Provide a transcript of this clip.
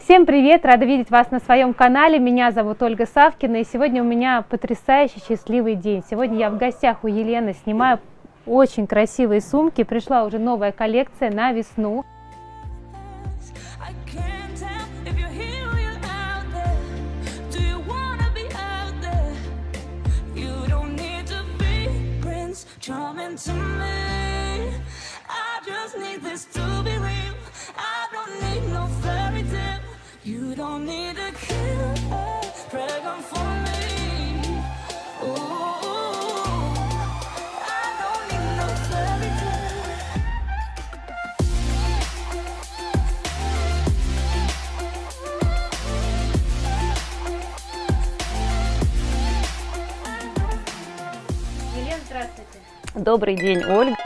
Всем привет! Рада видеть вас на своем канале. Меня зовут Ольга Савкина, и сегодня у меня потрясающий счастливый день. Сегодня я в гостях у Елены, снимаю очень красивые сумки. Пришла уже новая коллекция на весну. You don't need a killer, pregnant for me. Ooh, I don't need no fairy tale. Елена, здравствуйте. Добрый день, Ольга.